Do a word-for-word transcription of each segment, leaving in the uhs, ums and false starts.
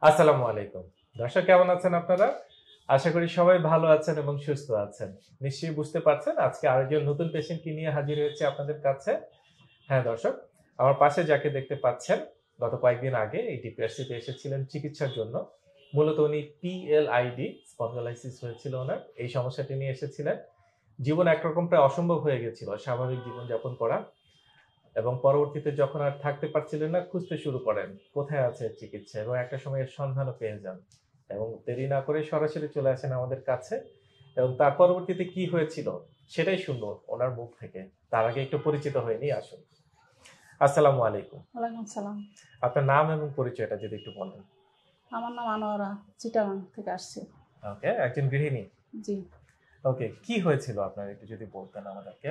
আসসালামু আলাইকুম। দর্শক কেমন আছেন আপনারা? আশা করি সবাই ভালো আছেন এবং সুস্থ আছেন। নিশ্চয়ই বুঝতে পারছেন আজকে আরেকজন নতুন পেশেন্টকে নিয়ে হাজির হয়েছে আপনাদের কাছে। হ্যাঁ দর্শক, আমার পাশে যাকে দেখতে পাচ্ছেন গত কয়েকদিন আগে এই ডিপিআরসিতে এসেছিলেন চিকিৎসার জন্য। মূলত উনি পিএলআইডি স্পন্ডালাইসিস হয়েছিল ওনার। এই সমস্যাটি নিয়ে এসেছিলেন। জীবন একরকম প্রায় অসম্ভব হয়ে গেছিল স্বাভাবিক জীবনযাপন করা। এবং পরবর্তীতে যখন আর থাকতে পারছিলেন না খুঁজতে শুরু করেন কোথায় আছে চিকিৎসা এবং একটা সময় এর সন্ধানও পেয়ে যান এবং দেরি না করে সরাসরি চলে আসেন আমাদের কাছে এবং তার পরবর্তীতে কি হয়েছিল সেটাই শুনবো ওনার মুখ থেকে। তার আগে একটু পরিচিত হয়ে নিয়ে আসুন। আসসালামু আলাইকুম। ওয়ালাইকুম সালাম। আপনার নাম এবং পরিচয়টা যদি একটু বলেন। আমার নাম আনোয়ারা, চিটাগাং থেকে আসছি। ওকে, একজন গৃহিণী। জি। ওকে, কি হয়েছিল আপনার একটু যদি বলতেন আমাদেরকে।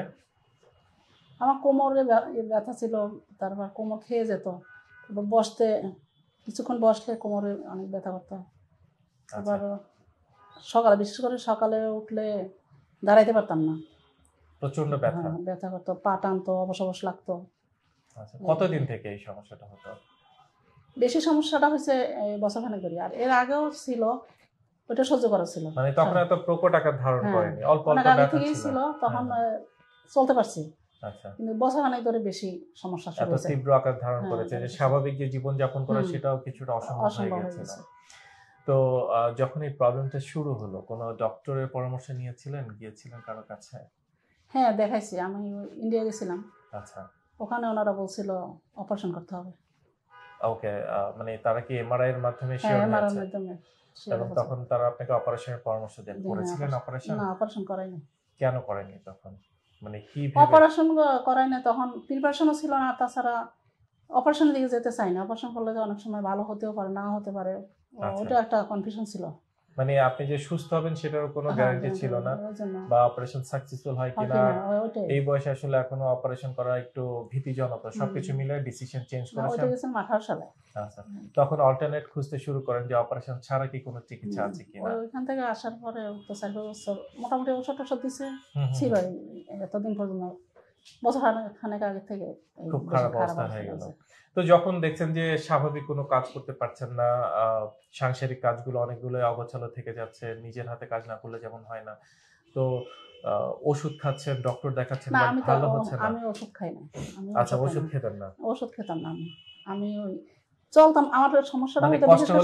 আমার কোমরে ব্যথা ছিল, তারপর কোমর খেয়ে যেত, বসতে কিছুক্ষণ বসলে কোমরে অনেক ব্যথা করতো। আবার সকালে, বিশেষ করে সকালে উঠলে দাঁড়াইতে পারতাম না, প্রচন্ড ব্যথা ব্যথা করতো, পা টানতো, অবশ অবশ লাগতো। আচ্ছা, কতদিন থেকে এই সমস্যাটা হতো? বেশি সমস্যাটা হয়েছে বছরখানেক ধরে, আর এর আগেও ছিল, ওটা সহ্য করা ছিল। মানে তখন এত প্রকট আকার ধারণ করেনি, অল্প অল্প ব্যথা ছিল, তখন চলতে পারছি। আচ্ছা, কিন্তু বছরখানেক ধরে বেশি সমস্যা শুরু হয়েছে, এত তীব্র আকার ধারণ করেছে যে স্বাভাবিক যে জীবন যাপন করা সেটাও কিছুটা অসম্ভব হয়ে গেছিল। তো যখন এই প্রবলেমটা শুরু হলো কোনো ডক্টরের পরামর্শ নিয়েছিলেন, গিয়েছিলেন কারো কাছে? হ্যাঁ, দেখাইছি, আমি ইন্ডিয়া গেছিলাম। আচ্ছা, ওখানে ওনারা বলছিল অপারেশন করতে হবে। ওকে, মানে তারা কি এমআরআই এর মাধ্যমে শিওর হয়েছে? এমআরআই এর মাধ্যমে। এবং তখন তারা আপনাকে অপারেশনের পরামর্শ দেন, করেছিলেন অপারেশন? না, অপারেশন করাইনি। কেন করেননি তখন? মানে কি অপারেশন করাইনি তখন, প্রিপারেশনও ছিল না, তাছাড়া অপারেশনের দিকে যেতে চাই না। অপারেশন করলে অনেক সময় ভালো হতেও পারে, না হতে পারে, ওটা একটা কনফিউশন ছিল। মানে আপনি যে সুস্থ হবেন সেটার কোনো গ্যারান্টি ছিল না, বা অপারেশন সাকসেসফুল হয় কিনা এই বয়সে আসলে এখনো অপারেশন করা একটু ভীতিজনক। সবকিছু মিলে ডিসিশন চেঞ্জ করেছেন। ওটা গেছেন আঠারো সালে। আচ্ছা, তখন অল্টারনেট খুঁজতে শুরু করেন যে অপারেশন ছাড়া কি কোনো চিকিৎসা আছে কিনা। ওইখান থেকে আসার পরে তো চার বছর মোটামুটি ওষুধ টষুধ দিছে, ছিল এতদিন পর্যন্ত, বছর খানেক আগে থেকে খুব খারাপ অবস্থা হয়ে গেল। তো যখন দেখছেন যে স্বাভাবিক কোনো কাজ করতে পারছেন না, সাংসারিক কাজগুলো অনেকগুলো অগোছালো থেকে যাচ্ছে, নিজের হাতে কাজ না করলে যেমন হয় না, তো ওষুধ খাচ্ছেন, ডক্টর দেখাচ্ছেন, ভালো হচ্ছে না? আমি ওষুধ খাই না। আচ্ছা, ওষুধ খেতেন না? ওষুধ খেতাম না আমি, আমি ওই চলতাম। আমার সমস্যাটা হয়তো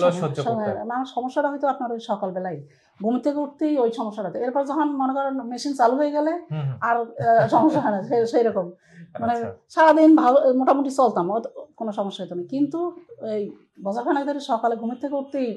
আমার সমস্যাটা হয়তো আপনার ওই সকালবেলায় ঘুম থেকে উঠতেই ওই সমস্যাটা, এরপর যখন মনে করেন মেশিন চালু হয়ে গেলে আর সমস্যা হয় না সেই রকম। মানে সারাদিন ভালো মোটামুটি চলতাম, কোনো সমস্যা হতো না, কিন্তু এই বছরখানেক ধরে সকালে ঘুমের থেকে উঠতেই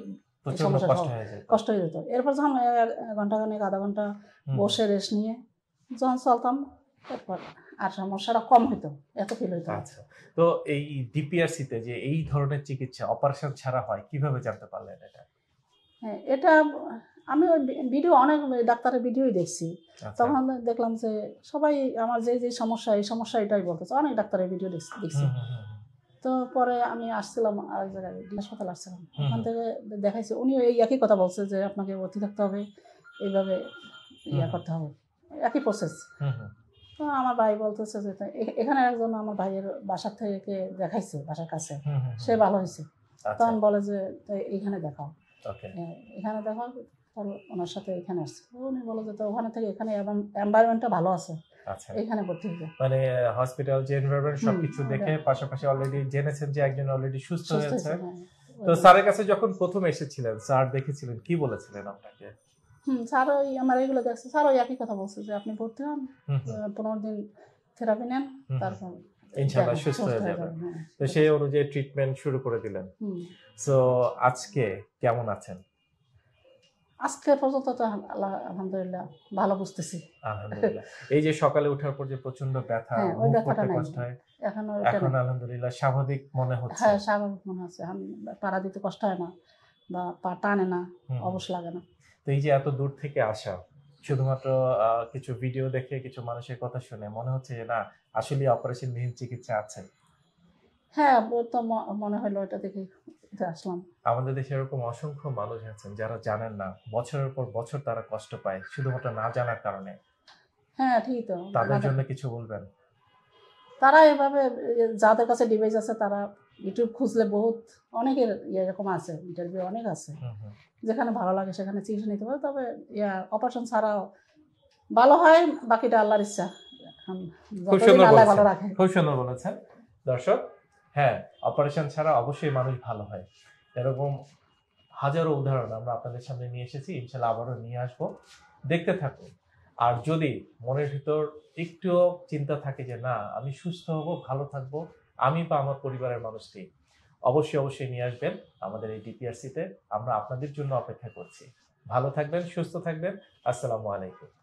কষ্ট হয়ে যেত। এরপর যখন ঘন্টা খানেক আধা ঘন্টা বসে রেস্ট নিয়ে যখন চলতাম, এরপর আর সমস্যাটা কম হতো, এত ফিল হতো। আচ্ছা, তো এই ডিপিআরসিতে যে এই ধরনের চিকিৎসা অপারেশন ছাড়া হয় কিভাবে জানতে পারলেন এটা? হ্যাঁ, এটা আমি ওই ভিডিও, অনেক ডাক্তারের ভিডিওই দেখছি, তখন দেখলাম যে সবাই আমার যে যে সমস্যা এই সমস্যা এটাই বলতেছে, অনেক ডাক্তারের ভিডিও দেখছি। তো পরে আমি আসছিলাম আরেক জায়গায়, হাসপাতাল আসছিলাম, ওখান থেকে দেখাইছি, উনি এই একই কথা বলছে যে আপনাকে ভর্তি থাকতে হবে, এইভাবে ইয়া করতে হবে, একই প্রসেস। তো আমার ভাই বলতেছে যে এখানে একজন আমার ভাইয়ের বাসার থেকে দেখাইছে, বাসার কাছে, সে ভালো হয়েছে। তখন বলে যে এইখানে দেখাও, এখানে দেখাও, ওনার সাথে এখানে আসছে। উনি বলে যে তো ওখানে থেকে এখানে এনভায়রনমেন্টটা ভালো আছে, এখানে ভর্তি হবে। মানে হসপিটাল যে এনভায়রনমেন্ট সবকিছু দেখে পাশাপাশি অলরেডি জেনেছেন যে একজন অলরেডি সুস্থ হয়েছে। তো স্যারের কাছে যখন প্রথম এসেছিলেন, স্যার দেখেছিলেন, কি বলেছিলেন আপনাকে? হুম, স্যার ওই আমার এইগুলো দেখছে, স্যার ওই একই কথা বলছে যে আপনি ভর্তি হন, পনেরো দিন থেরাপি নেন, তারপর ইনশাআল্লাহ সুস্থ হয়ে যাবেন। তো সেই অনুযায়ী ট্রিটমেন্ট শুরু করে দিলেন। সো আজকে কেমন আছেন? আজকে পর্যন্ত তো আলহামদুলিল্লাহ ভালো বুঝতেছি। আলহামদুলিল্লাহ। এই যে সকালে ওঠার পর যে প্রচন্ড ব্যথা, মুভ করতে কষ্ট হয়, এখন এখন আলহামদুলিল্লাহ স্বাভাবিক মনে হচ্ছে। হ্যাঁ, স্বাভাবিক মনে হচ্ছে, আমি পাড়া দিতে কষ্ট হয় না, বা পা টানে না, অবশ লাগে না। তো এই যে এত দূর থেকে আসা, শুধুমাত্র কিছু ভিডিও দেখে, কিছু মানুষের কথা শুনে মনে হচ্ছে যে না আসলে অপারেশন বিহীন চিকিৎসা আছে? হ্যাঁ, তো মনে হলো এটা দেখে আসলাম। আমাদের দেশে এরকম অসংখ্য মানুষ আছেন যারা জানেন না, বছরের পর বছর তারা কষ্ট পায় শুধুমাত্র না জানার কারণে। হ্যাঁ, ঠিক তো। তাদের জন্য কিছু বলবেন? তারা এভাবে যাদের কাছে ডিভাইস আছে তারা ইউটিউব খুঁজলে বহুত অনেকের এরকম আছে, ইন্টারভিউ অনেক আছে, হুম, হুম। যেখানে ভালো লাগে সেখানে চিকিৎসা নিতে পারে। তবে ইয়া অপারেশন ছাড়াও ভালো হয়, বাকিটা আল্লাহর ইচ্ছা, এখন খুব যতদিন সুন্দর আল্লাহ বলেছেন ভালো রাখে। খুব সুন্দর বলেছেন দর্শক। হ্যাঁ, অপারেশন ছাড়া অবশ্যই মানুষ ভালো হয়, এরকম হাজারো উদাহরণ আমরা আপনাদের সামনে নিয়ে এসেছি, ইনশাল্লাহ আবারও নিয়ে আসবো, দেখতে থাকুন। আর যদি মনের ভিতর একটুও চিন্তা থাকে যে না আমি সুস্থ হব, ভালো থাকবো, আমি বা আমার পরিবারের মানুষটি, অবশ্যই অবশ্যই নিয়ে আসবেন আমাদের এই ডিপিআরসিতে। আমরা আপনাদের জন্য অপেক্ষা করছি। ভালো থাকবেন, সুস্থ থাকবেন। আসসালামু আলাইকুম।